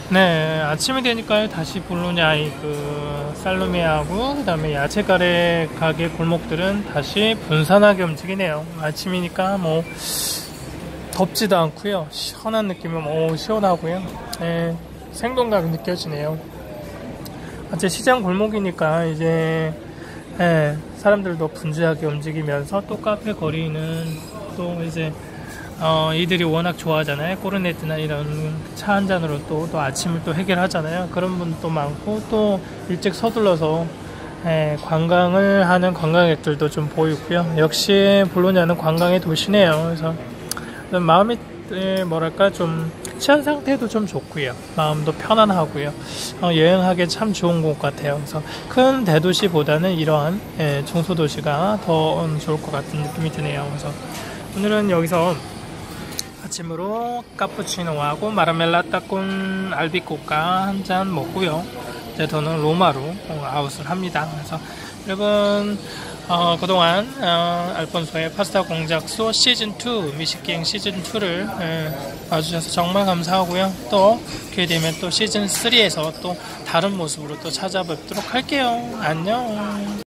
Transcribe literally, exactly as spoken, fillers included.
네, 아침이 되니까 다시 볼로냐의 그 살로메하고 그 다음에 야채가래 가게 골목들은 다시 분산하게 움직이네요. 아침이니까 뭐 덥지도 않고요, 시원한 느낌이 뭐 시원하고요. 네, 생동감이 느껴지네요. 어째 시장 골목이니까 이제 네, 사람들도 분주하게 움직이면서 또 카페 거리는 또 이제 어, 이들이 워낙 좋아하잖아요. 꼬르네트나 이런 차 한 잔으로 또, 또 아침을 또 해결하잖아요. 그런 분도 많고, 또 일찍 서둘러서 예, 관광을 하는 관광객들도 좀 보이고요. 역시 볼로냐는 관광의 도시네요. 그래서 마음이 예, 뭐랄까 좀 취한 상태도 좀 좋고요. 마음도 편안하고요. 어, 여행하기 참 좋은 곳 같아요. 그래서 큰 대도시보다는 이러한 예, 중소도시가 더 좋을 것 같은 느낌이 드네요. 그래서 오늘은 여기서 아침으로 카푸치노하고 마르멜라 따꾼 알비코카 한 잔 먹고요. 이제 저는 로마로 아웃을 합니다. 그래서 여러분 어, 그동안 어, 알폰소의 파스타 공작소 시즌이 미식기행 시즌이를 예, 봐주셔서 정말 감사하고요. 또 기회 되면 또 시즌삼에서 또 다른 모습으로 또 찾아뵙도록 할게요. 안녕.